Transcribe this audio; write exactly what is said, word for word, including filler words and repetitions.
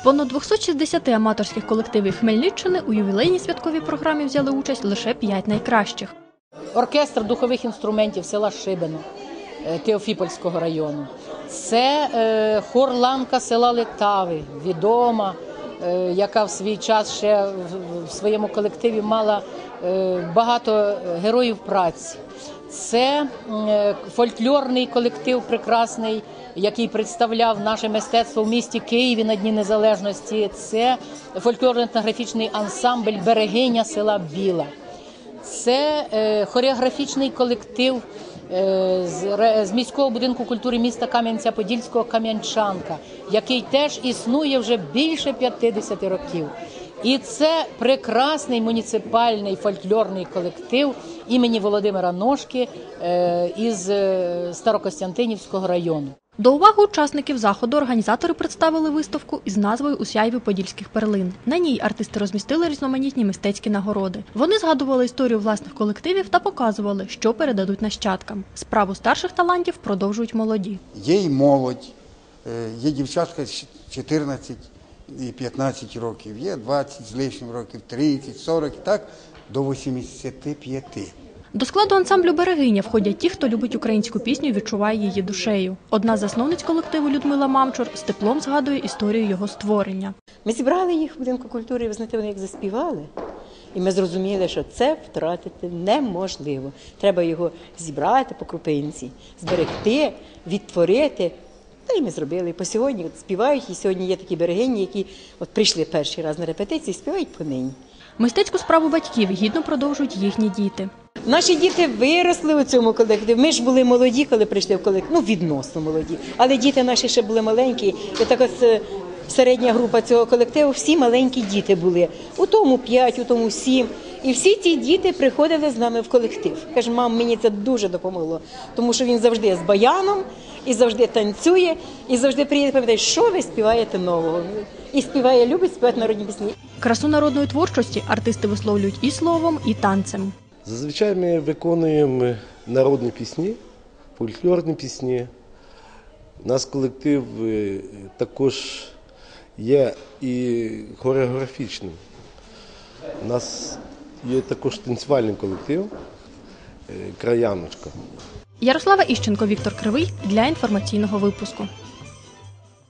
понад двохсот шістдесяти аматорських колективів Хмельниччини у ювілейній святковій програмі взяли участь лише п'ять найкращих. Оркестр духових інструментів села Шибино Теофіпольського району. Це хор Ланка села Литави, відома, яка в свій час ще в своєму колективі мала багато героїв праці. Це фольклорний колектив прекрасний, який представляв наше мистецтво в місті Києві на Дні Незалежності. Це фольклорно-етнографічний ансамбль «Берегиня» села Біла. Це хореографічний колектив з міського будинку культури міста Кам'янця-Подільського «Кам'янчанка», який теж існує вже більше п'ятдесят років. І це прекрасний муніципальний фольклорний колектив імені Володимира Ножки із Старокостянтинівського району. До уваги учасників заходу організатори представили виставку із назвою «У сяйві подільських перлин». На ній артисти розмістили різноманітні мистецькі нагороди. Вони згадували історію власних колективів та показували, що передадуть нащадкам. Справу старших талантів продовжують молоді. Є і молодь, є дівчатка чотирнадцять і п'ятнадцять років, є двадцять з лишнім років, тридцять, сорок, так до вісімдесяти п'яти. До складу ансамблю «Берегиня» входять ті, хто любить українську пісню і відчуває її душею. Одна з засновниць колективу Людмила Мамчур з теплом згадує історію його створення. Ми зібрали їх в будинку культури, і ви знаєте, вони як заспівали. І ми зрозуміли, що це втратити неможливо. Треба його зібрати по крупинці, зберегти, відтворити. Та й ми зробили. І по сьогодні от співають, і сьогодні є такі берегині, які от прийшли перший раз на репетиції, співають по нині. Мистецьку справу батьків гідно продовжують їхні діти. Наші діти виросли у цьому колективі. Ми ж були молоді, коли прийшли в колектив, ну відносно молоді. Але діти наші ще були маленькі. І так ось середня група цього колективу, всі маленькі діти були. У тому п'ять, у тому сім. І всі ці діти приходили з нами в колектив. Каже, мам, мені це дуже допомогло. Тому що він завжди з баяном, і завжди танцює, і завжди приїде, пам'ятає, що ви співаєте нового. І співає, любить співати народні пісні. Красу народної творчості артисти висловлюють і словом, і танцем. Зазвичай ми виконуємо народні пісні, фольклорні пісні. У нас колектив також є і хореографічним. У нас є також танцювальний колектив «Краяночка». Ярослава Іщенко, Віктор Кривий для інформаційного випуску.